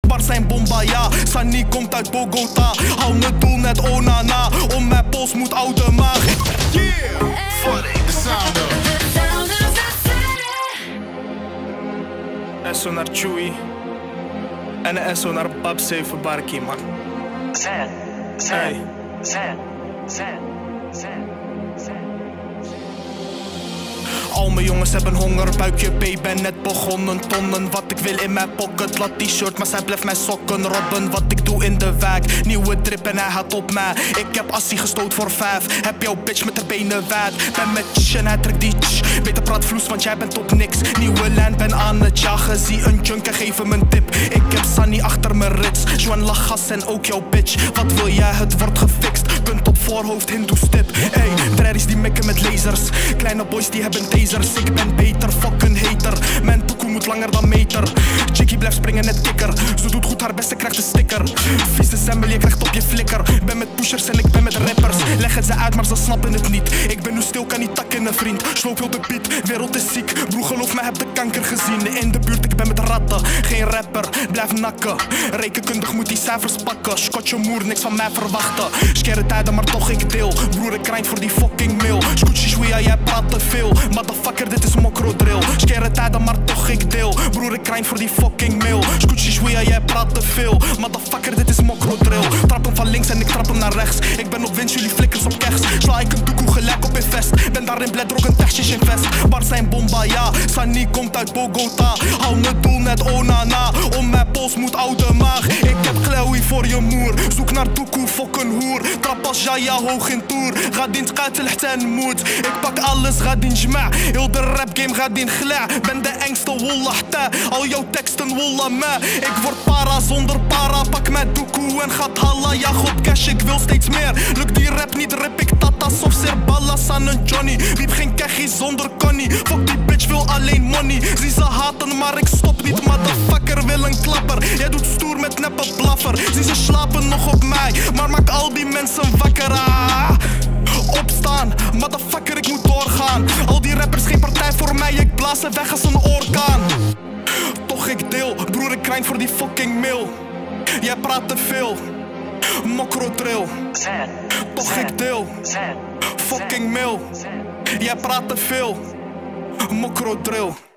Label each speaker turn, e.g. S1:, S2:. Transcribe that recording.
S1: Waar zijn bomba, ja. Sunny komt uit Bogota. Hou me doel net Onana. Om mijn pols moet oude maag. Yeah!
S2: Funny, the sound of
S1: SO naar Chewy. En SO naar Bab 7 Barkie, man. Hey. Al mijn jongens hebben honger, buikje B, ben net begonnen. Tonnen, wat ik wil in mijn pocket. Laat t-shirt, maar zij blijft mijn sokken robben. Wat ik doe in de wijk, nieuwe drip en hij gaat op mij. Ik heb assie gestoot voor 5. Heb jouw bitch met haar benen wijd. Ben met tsch en hij trekt die tsch. Beter praat vloes, want jij bent op niks. Nieuwe lijn, ben aan het jagen. Zie een junk en geef hem een tip. Ik heb Sunny achter mijn rits. Joan Lagas en ook jouw bitch. Wat wil jij, het wordt gefixt. Punt op voorhoofd, hindoe stip. Ey, trairies die mikken met lasers. Kleine boys die hebben tasers. Ik ben beter, fucking hater. Mijn toekoe moet langer dan meter. Chickie blijft springen net kikker. Ze doet goed haar beste, krijgt een sticker. Vieze semmel, je krijgt op je flikker. Ben met pushers en ik ben met rappers. Leggen ze uit, maar ze snappen het niet. Ik ben nu stil, kan niet takken, een vriend. Sloop heel de beat, wereld is ziek. Broer, geloof me, heb de kanker gezien. In de buurt, ik ben met ratten. Geen rapper, blijf nakken. Rekenkundig moet die cijfers pakken. Schotje moer, niks van mij verwachten. Skere tijden, maar toch ik deel. Broer, ik grind voor die fucking mail. Scootje shwea, jij praat te veel. Motherfucker, dit is mokro drill. Skere tijden, maar toch ik deel. Broer, ik grind voor die fucking mail. Scootje shwea, jij praat te veel. Motherfucker, dit is mokro drill. Trap hem van links en ik trap hem naar rechts. Ik ben op winst, jullie flikkers op kers. Sla ik een doekoe gelijk op invest. Ben daarin bled, rook een tasjes in vest. Waar zijn bomba, ja. Sunny komt uit Bogota. Hou me doel net Onana. Om mijn pols moet oude maag. Ik heb Chloe voor je moer. Zoek naar doekoe, fucking hoer. Trap als Jaya hoog in toer. غادي نتقاتل حتى نموت. Ik pak alles, غادي نجمع. Heel de rap game غادي نخلع. Ben de engste, wallah حتى. Al jouw teksten, wallah ma. Ik word para zonder para. Pak mijn doekoe en gaat halla. Ja god cash, ik wil steeds meer. Lukt die rap niet, rap ik tatas of serballas aan een Johnny. Wiep geen kechie zonder Connie. Fuck die bitch, wil alleen money. Zie ze haten, maar ik stop niet. Motherfucker wil een klapper. Jij doet stoer met neppe blaffer. Zie ze slapen nog op mij. Maar maak al die mensen wakker. Opstaan, motherfucker, ik moet doorgaan. Al die rappers, geen partij voor mij. Ik blaas ze weg als een orkaan. Toch ik deel, broer, ik grind voor die fucking mail. Jij praat te veel, mokro drill. Toch ik deel, fucking mail. Jij praat te veel, mokro drill.